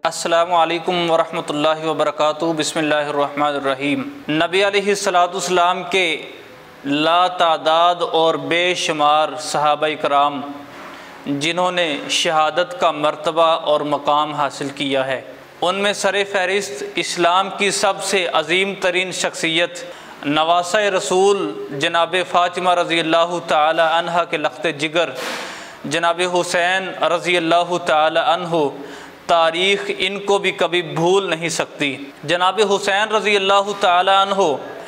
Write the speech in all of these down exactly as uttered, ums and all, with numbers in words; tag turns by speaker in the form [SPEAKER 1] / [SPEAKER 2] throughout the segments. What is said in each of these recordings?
[SPEAKER 1] अस्सलामु अलैकुम वरहमतुल्लाहि वबरकातुहू। बिस्मिल्लाहिर्रहमानिर्रहीम। नबी अलैहिस्सलाम के लातादाद और बेशुमार सहाबाए कराम जिन्होंने शहादत का मर्तबा और मकाम हासिल किया है, उनमें सर फहरिस्त इस्लाम की सबसे अजीम तरीन शख्सियत नवासा रसूल जनाब फ़ातिमा रज़ी अल्लाह ताला अन्हा के लख्त जिगर जनाब हुसैन रज़ी अल्लाह ताला अन्हु, तारीख़ इनको भी कभी भूल नहीं सकती। जनाब हुसैन रज़ी अल्लाह ताला अन्हु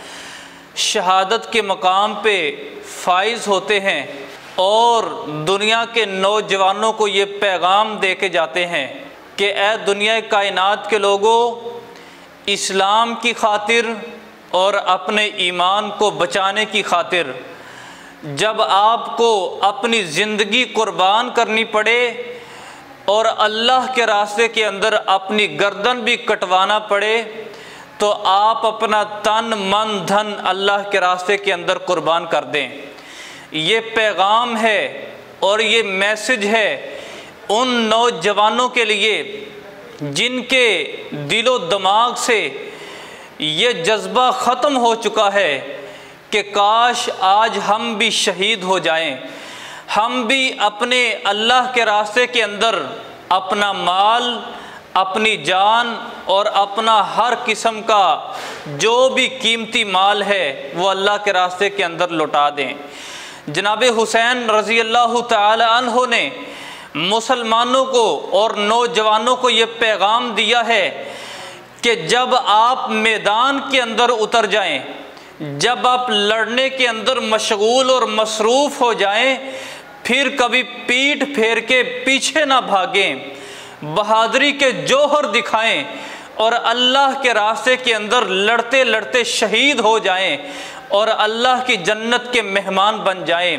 [SPEAKER 1] शहादत के मकाम पे फाइज़ होते हैं और दुनिया के नौजवानों को ये पैगाम दे के जाते हैं कि ए दुनिया कायनात के लोगों, इस्लाम की खातिर और अपने ईमान को बचाने की खातिर जब आपको अपनी ज़िंदगी कुर्बान करनी पड़े और अल्लाह के रास्ते के अंदर अपनी गर्दन भी कटवाना पड़े, तो आप अपना तन मन धन अल्लाह के रास्ते के अंदर कुर्बान कर दें। ये पैगाम है और ये मैसेज है उन नौजवानों के लिए जिनके दिलो दिमाग से ये जज्बा ख़त्म हो चुका है कि काश आज हम भी शहीद हो जाएं, हम भी अपने अल्लाह के रास्ते के अंदर अपना माल, अपनी जान और अपना हर किस्म का जो भी कीमती माल है वो अल्लाह के रास्ते के अंदर लौटा दें। जनाब हुसैन रज़ी अल्लाह ताला अन्हु ने मुसलमानों को और नौजवानों को ये पैगाम दिया है कि जब आप मैदान के अंदर उतर जाएं, जब आप लड़ने के अंदर मशगूल और मसरूफ़ हो जाएं, फिर कभी पीठ फेर के पीछे ना भागें, बहादुरी के जौहर दिखाएं और अल्लाह के रास्ते के अंदर लड़ते लड़ते शहीद हो जाएं और अल्लाह की जन्नत के मेहमान बन जाएं।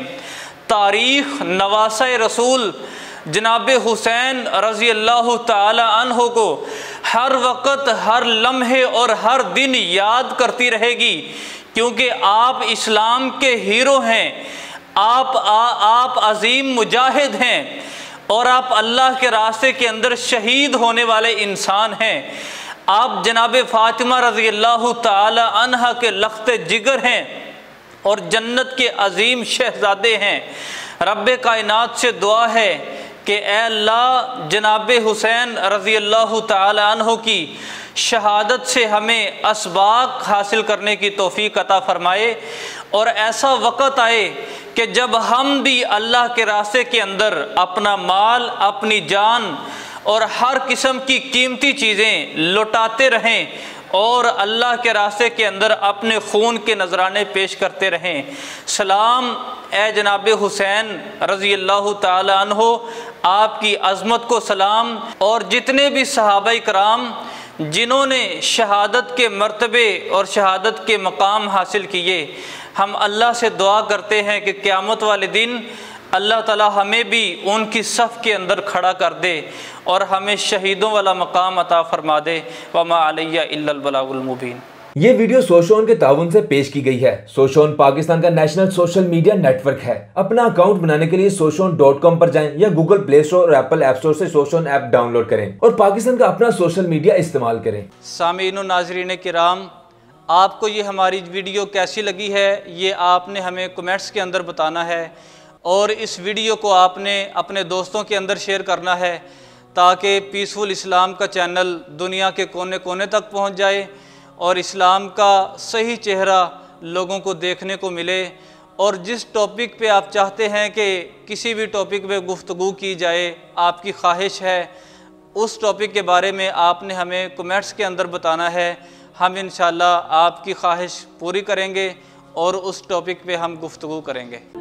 [SPEAKER 1] तारीख़ नवासा रसूल जनाब हुसैन रज़ी अल्लाह ताला अन्हु को हर वक़्त, हर लम्हे और हर दिन याद करती रहेगी, क्योंकि आप इस्लाम के हीरो हैं, आप आ, आप अजीम मुजाहिद हैं और आप अल्लाह के रास्ते के अंदर शहीद होने वाले इंसान हैं। आप जनाब फ़ातिमा रज़ी अल्लाह ताला अन्हा के लख्त जिगर हैं और जन्नत के अजीम शहज़ादे हैं। रब्ब कायनात से दुआ है कि ए अल्लाह, जनाब हुसैन रज़ी अल्लाह ताला अन्हु की शहादत से हमें असबाक हासिल करने की तौफ़ीक़ अता फ़रमाए और ऐसा वक़्त आए कि जब हम भी अल्लाह के रास्ते के अंदर अपना माल, अपनी जान और हर किस्म की कीमती चीज़ें लौटाते रहें और अल्लाह के रास्ते के अंदर अपने खून के नजराने पेश करते रहें। सलाम ए जनाब हुसैन रज़ी अल्लाह ताला अन्हु, आपकी अज़मत को सलाम। और जितने भी सहाबाए कराम जिन्होंने शहादत के मर्तबे और शहादत के मकाम हासिल किए, हम अल्लाह से दुआ करते हैं कि क़यामत वाले दिन अल्लाह ताला हमें भी उनकी सफ़ के अंदर खड़ा कर दे और हमें शहीदों वाला मकाम अता फ़रमा दे। वमा अलैया इल्लल बलागुल मुबीन।
[SPEAKER 2] ये वीडियो सोशोन के ताउन से पेश की गई है। सोशोन पाकिस्तान का नेशनल सोशल मीडिया नेटवर्क है। अपना अकाउंट बनाने के लिए सोशोन डॉट कॉम पर जाएं या गूगल प्ले स्टोर और एप्पल ऐप स्टोर से सोशोन ऐप डाउनलोड करें और पाकिस्तान का अपना सोशल मीडिया इस्तेमाल करें।
[SPEAKER 1] सामीन व नाज़रीन किराम, आपको ये हमारी वीडियो कैसी लगी है ये आपने हमें कमेंट्स के अंदर बताना है और इस वीडियो को आपने अपने दोस्तों के अंदर शेयर करना है ताकि पीसफुल इस्लाम का चैनल दुनिया के कोने कोने तक पहुंच जाए और इस्लाम का सही चेहरा लोगों को देखने को मिले। और जिस टॉपिक पे आप चाहते हैं कि किसी भी टॉपिक पे गुफ्तगू की जाए, आपकी ख्वाहिश है, उस टॉपिक के बारे में आपने हमें कमेंट्स के अंदर बताना है। हम इंशाअल्लाह आपकी ख्वाहिश पूरी करेंगे और उस टॉपिक पे हम गुफ्तगू करेंगे।